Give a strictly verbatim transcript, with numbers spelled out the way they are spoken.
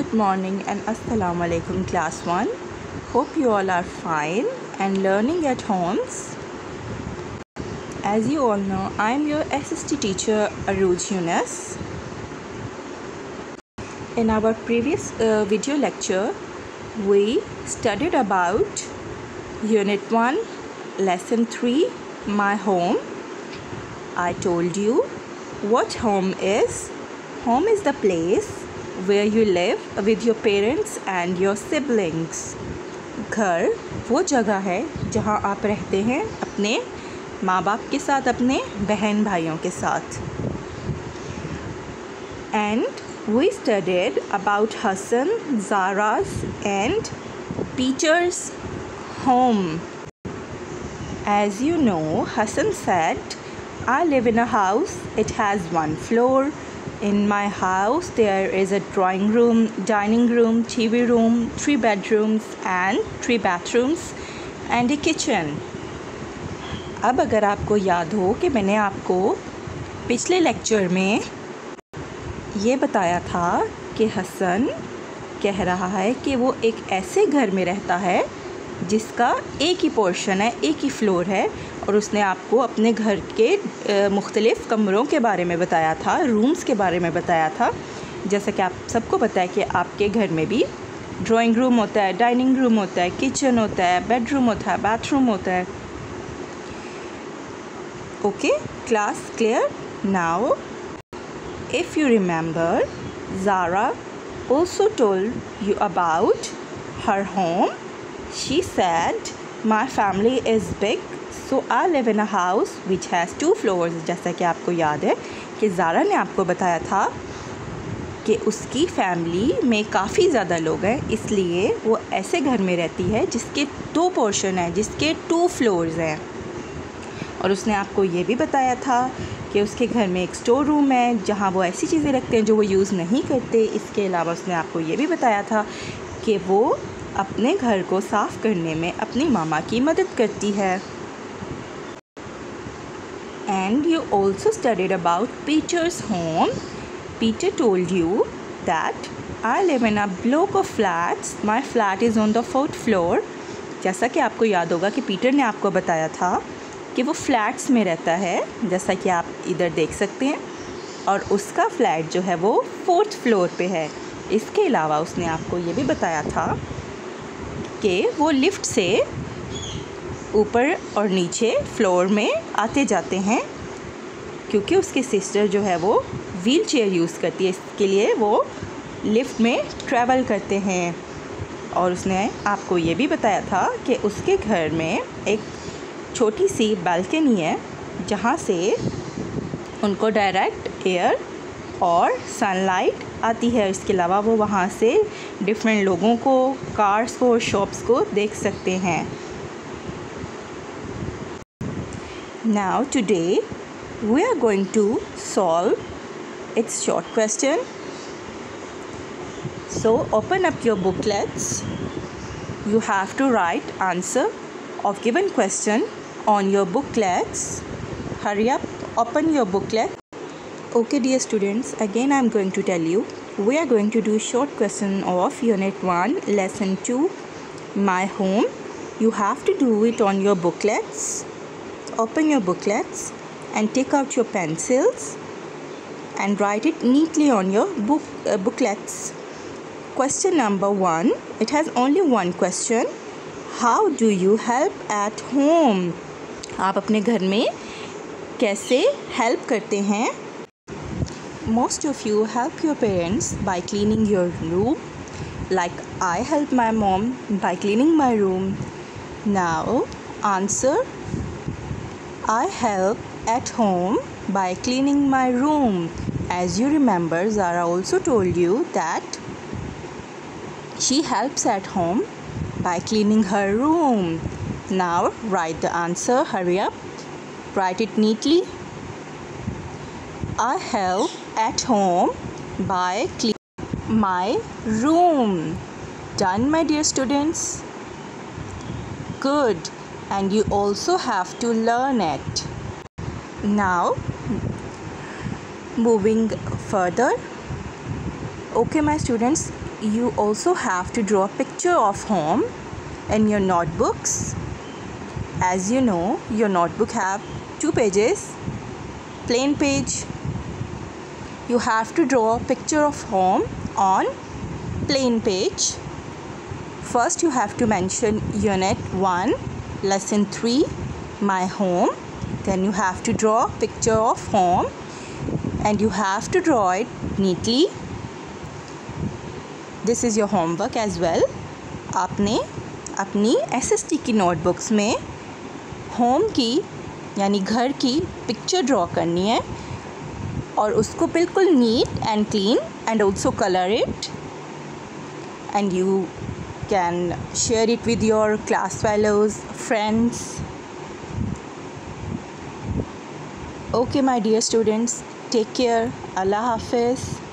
Good morning and Assalamu alaikum class one. Hope you all are fine and learning at homes. As you all know, I am your S S T teacher Aruj Yunus. In our previous uh, video lecture, we studied about Unit one, Lesson three, My Home. I told you what home is. Home is the place where you live with your parents and your siblings. घर वो जगह है जहाँ आप रहते हैं अपने माँ बाप के साथ, अपने बहन भाइयों के साथ. And we studied about Hassan, Zara's and Peter's home. As you know, Hassan said, I live in a house, it has one floor. In my house there is a drawing room, dining room, T V room, three bedrooms and three bathrooms and a kitchen. अब अगर आपको याद हो कि मैंने आपको पिछले lecture में ये बताया था कि हसन कह रहा है कि वो एक ऐसे घर में रहता है जिसका एक ही पोर्शन है, एक ही फ्लोर है, और उसने आपको अपने घर के मुख्तलिफ़ कमरों के बारे में बताया था, रूम्स के बारे में बताया था. जैसा कि आप सबको पता है कि आपके घर में भी ड्राइंग रूम होता है, डाइनिंग रूम होता है, किचन होता है, बेडरूम होता है, बाथरूम होता है. Okay class clear? Now if you remember, Zara also told you about her home. She said, my family is big, so I live in a house which has two floors. जैसा कि आपको याद है कि ज़ारा ने आपको बताया था कि उसकी फैमिली में काफ़ी ज़्यादा लोग हैं, इसलिए वो ऐसे घर में रहती है जिसके दो पोर्शन हैं, जिसके टू फ्लोर्स हैं. और उसने आपको ये भी बताया था कि उसके घर में एक स्टोर रूम है जहाँ वो ऐसी चीज़ें रखते हैं जो वो यूज़ नहीं करते. इसके अलावा उसने आपको ये भी बताया था कि वो अपने घर को साफ़ करने में अपनी मामा की मदद करती है. And you also studied about Peter's home. Peter told you that I live in a block of flats. My flat is on the fourth floor. जैसा कि आपको याद होगा कि पीटर ने आपको बताया था कि वो फ्लैट्स में रहता है, जैसा कि आप इधर देख सकते हैं, और उसका फ्लैट जो है वो फोर्थ फ्लोर पे है. इसके अलावा उसने आपको ये भी बताया था कि वो लिफ्ट से ऊपर और नीचे फ्लोर में आते जाते हैं क्योंकि उसकी सिस्टर जो है वो व्हील चेयर यूज़ करती है, इसके लिए वो लिफ्ट में ट्रैवल करते हैं. और उसने आपको ये भी बताया था कि उसके घर में एक छोटी सी बालकनी है जहाँ से उनको डायरेक्ट एयर और सनलाइट आती है. इसके अलावा वो वहाँ से डिफरेंट लोगों को, कार्स को और शॉप्स को देख सकते हैं. Now today we are going to solve its short question. So open up your booklets. You have to write answer of given question on your booklets. Hurry up, open your booklet. Okay dear students, again I am going to tell you, we are going to do short question of Unit one, Lesson two, My Home. You have to do it on your booklets. Open your booklets and take out your pencils and write it neatly on your book uh, booklets. Question number one, it has only one question. How do you help at home? आप अपने घर में कैसे help करते हैं? Most of you help your parents by cleaning your room. Like I help my mom by cleaning my room. Now answer. I help at home by cleaning my room. As you remember, Zara also told you that she helps at home by cleaning her room. Now write the answer. Hurry up. Write it neatly. I help at home by cleaning my room. Done, my dear students? Good. And you also have to learn it. Now moving further. Okay my students, you also have to draw a picture of home in your notebooks. As you know, your notebook have two pages, plain page. You have to draw a picture of home on plain page. First you have to mention unit one, lesson three, my home. Then you have to draw a picture of home and you have to draw it neatly. This is your homework as well. आपने अपनी S S T की notebooks में home की यानी घर की picture draw करनी है और उसको बिल्कुल neat and clean and also colour it and you can share it with your class fellows friends. Okay my dear students, take care. Allah Hafiz.